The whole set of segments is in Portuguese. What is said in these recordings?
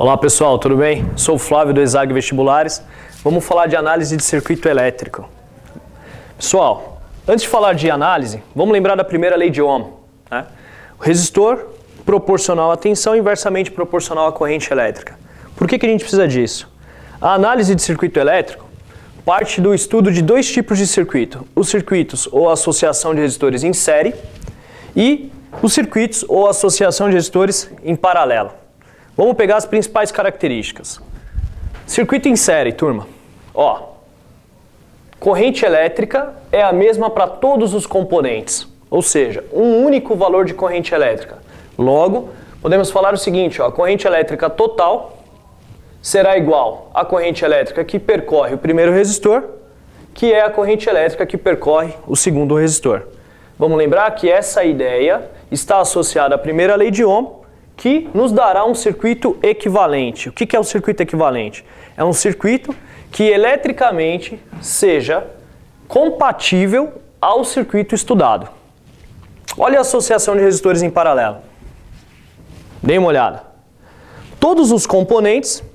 Olá pessoal, tudo bem? Sou o Flávio do ESAG Vestibulares. Vamos falar de análise de circuito elétrico. Pessoal, antes de falar de análise, vamos lembrar da primeira lei de Ohm, né? O resistor proporcional à tensão inversamente proporcional à corrente elétrica. Por que a gente precisa disso? A análise de circuito elétrico parte do estudo de dois tipos de circuito. Os circuitos ou associação de resistores em série e os circuitos ou associação de resistores em paralelo. Vamos pegar as principais características. Circuito em série, turma. Corrente elétrica é a mesma para todos os componentes, ou seja, um único valor de corrente elétrica. Logo, podemos falar o seguinte, a corrente elétrica total será igual à corrente elétrica que percorre o primeiro resistor, que é a corrente elétrica que percorre o segundo resistor. Vamos lembrar que essa ideia está associada à primeira lei de Ohm, que nos dará um circuito equivalente. O que é o circuito equivalente? É um circuito que eletricamente seja compatível ao circuito estudado. Olha a associação de resistores em paralelo. Dê uma olhada. Todos os componentes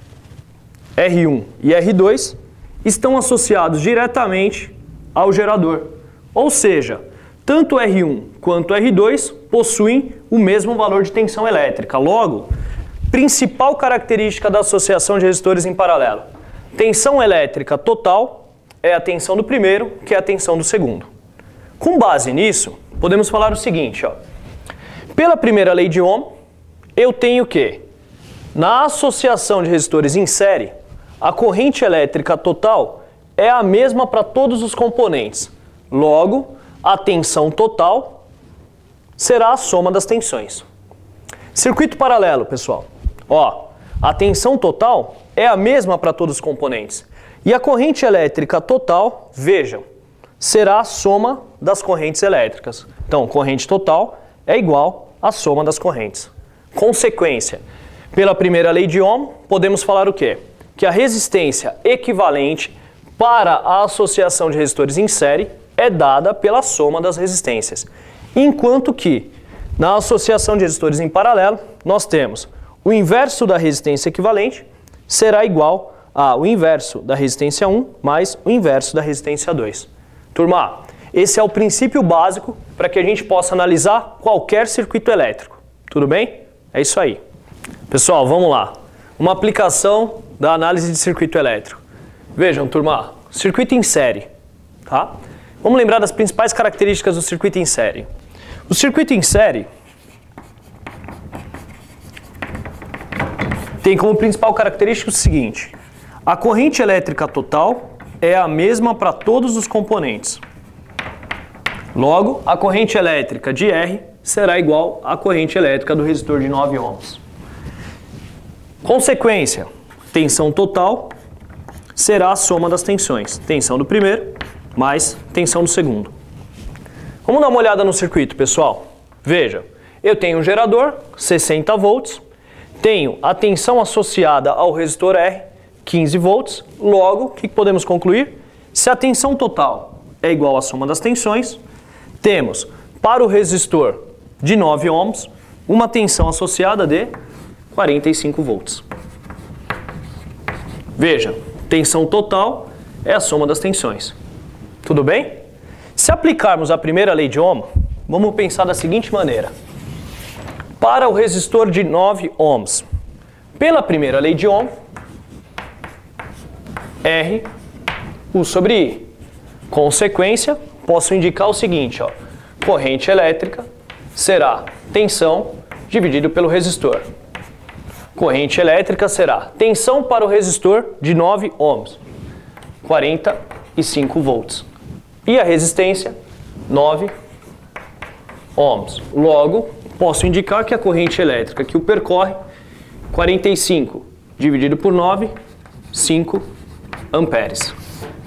R1 e R2 estão associados diretamente ao gerador. Ou seja, tanto R1 quanto R2 possuem o mesmo valor de tensão elétrica. Logo, principal característica da associação de resistores em paralelo. Tensão elétrica total é a tensão do primeiro, que é a tensão do segundo. Com base nisso, podemos falar o seguinte, Pela primeira lei de Ohm, eu tenho que, na associação de resistores em série, a corrente elétrica total é a mesma para todos os componentes. Logo, a tensão total será a soma das tensões. Circuito paralelo, pessoal. A tensão total é a mesma para todos os componentes. E a corrente elétrica total, vejam, será a soma das correntes elétricas. Então, corrente total é igual à soma das correntes. Consequência, pela primeira lei de Ohm, podemos falar o quê? Que a resistência equivalente para a associação de resistores em série é dada pela soma das resistências. Enquanto que, na associação de resistores em paralelo, nós temos o inverso da resistência equivalente será igual ao inverso da resistência 1 mais o inverso da resistência 2. Turma, esse é o princípio básico para que a gente possa analisar qualquer circuito elétrico. Tudo bem? É isso aí. Pessoal, vamos lá. Uma aplicação da análise de circuito elétrico. Vejam, turma, circuito em série, tá? Vamos lembrar das principais características do circuito em série. O circuito em série tem como principal característica o seguinte: a corrente elétrica total é a mesma para todos os componentes. Logo, a corrente elétrica de R será igual à corrente elétrica do resistor de 9 ohms. Consequência, tensão total será a soma das tensões. Tensão do primeiro mais tensão do segundo. Vamos dar uma olhada no circuito, pessoal. Veja, eu tenho um gerador, 60 volts, tenho a tensão associada ao resistor R, 15 volts, logo, o que podemos concluir? Se a tensão total é igual à soma das tensões, temos para o resistor de 9 ohms uma tensão associada de 45 volts. Veja, tensão total é a soma das tensões. Tudo bem? Se aplicarmos a primeira lei de Ohm, vamos pensar da seguinte maneira. Para o resistor de 9 ohms, pela primeira lei de Ohm, R, U sobre I. Consequência, posso indicar o seguinte, corrente elétrica será tensão dividido pelo resistor. Corrente elétrica será tensão para o resistor de 9 ohms, 45 volts. E a resistência, 9 ohms. Logo, posso indicar que a corrente elétrica que o percorre, 45 dividido por 9, 5 amperes.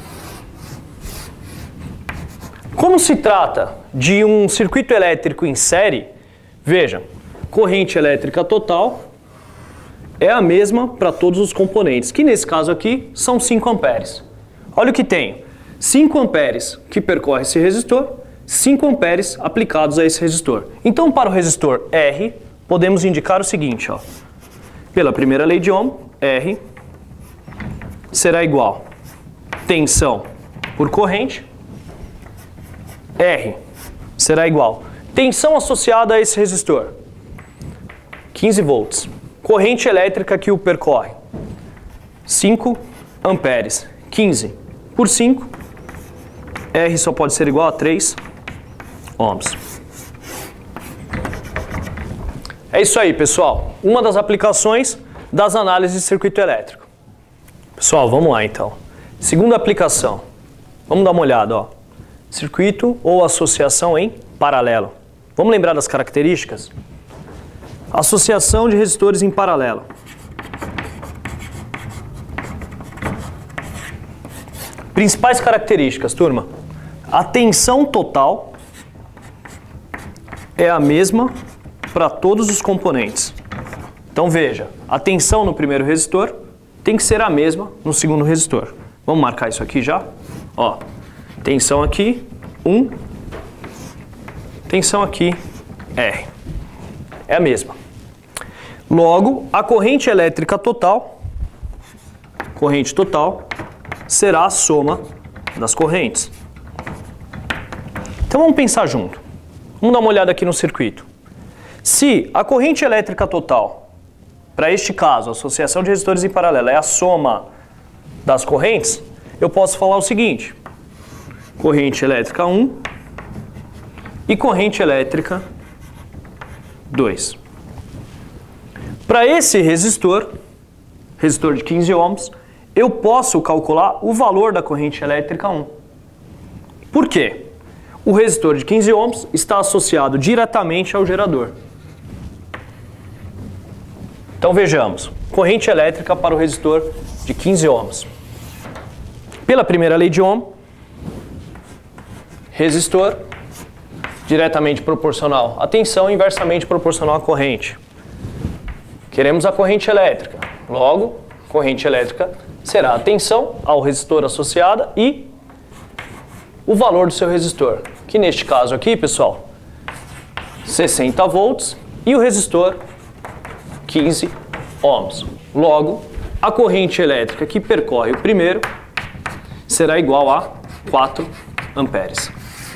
Como se trata de um circuito elétrico em série, veja, corrente elétrica total é a mesma para todos os componentes, que nesse caso aqui são 5 amperes. Olha o que tenho. 5 amperes que percorre esse resistor, 5 amperes aplicados a esse resistor. Então, para o resistor R, podemos indicar o seguinte, Pela primeira lei de Ohm, R será igual tensão por corrente, R será igual tensão associada a esse resistor, 15 volts. Corrente elétrica que o percorre, 5 amperes. 15 por 5, R só pode ser igual a 3 ohms. É isso aí, pessoal. Uma das aplicações das análises de circuito elétrico. Pessoal, vamos lá então. Segunda aplicação. Vamos dar uma olhada, ó. Circuito ou associação em paralelo. Vamos lembrar das características? Associação de resistores em paralelo. Principais características, turma. A tensão total é a mesma para todos os componentes. Então veja, a tensão no primeiro resistor tem que ser a mesma no segundo resistor. Vamos marcar isso aqui já? Ó, tensão aqui, 1. Tensão aqui, R. É a mesma. Logo, a corrente elétrica total, será a soma das correntes. Então vamos pensar junto. Vamos dar uma olhada aqui no circuito. Se a corrente elétrica total, para este caso, a associação de resistores em paralelo, é a soma das correntes, eu posso falar o seguinte: corrente elétrica 1 e corrente elétrica 2. Para esse resistor de 15 ohms, eu posso calcular o valor da corrente elétrica 1. Por quê? O resistor de 15 ohms está associado diretamente ao gerador. Então vejamos, corrente elétrica para o resistor de 15 ohms. Pela primeira lei de Ohm, resistor diretamente proporcional à tensão, inversamente proporcional à corrente. Queremos a corrente elétrica. Logo, corrente elétrica será a tensão ao resistor associada e o valor do seu resistor, que neste caso aqui, pessoal, 60 volts e o resistor 15 ohms. Logo, a corrente elétrica que percorre o primeiro será igual a 4 amperes.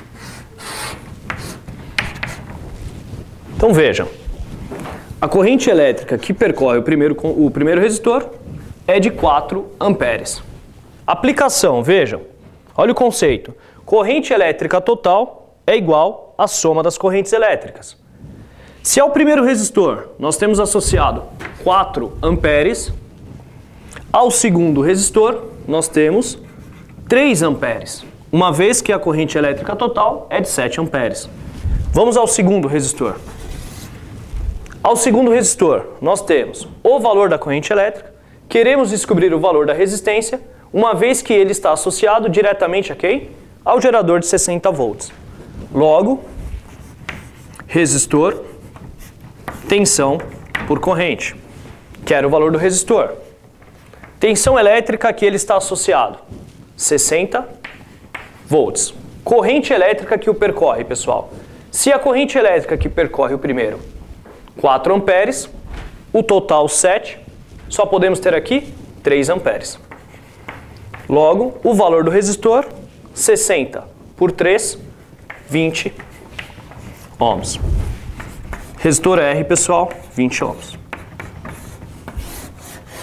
Então vejam, a corrente elétrica que percorre o primeiro resistor é de 4 amperes. Aplicação, vejam, olha o conceito. Corrente elétrica total é igual à soma das correntes elétricas. Se ao primeiro resistor nós temos associado 4 amperes, ao segundo resistor nós temos 3 amperes, uma vez que a corrente elétrica total é de 7 amperes. Vamos ao segundo resistor. Ao segundo resistor, nós temos o valor da corrente elétrica, queremos descobrir o valor da resistência, uma vez que ele está associado diretamente a quem? Ao gerador de 60 volts. Logo, resistor, tensão por corrente. Quero o valor do resistor. Tensão elétrica a que ele está associado, 60 volts. Corrente elétrica que o percorre, pessoal. Se a corrente elétrica que percorre o primeiro 4 amperes, o total 7, só podemos ter aqui 3 amperes. Logo, o valor do resistor, 60 por 3, 20 ohms. Resistor R, pessoal, 20 ohms.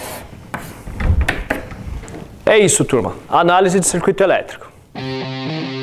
É isso, turma. Análise de circuito elétrico.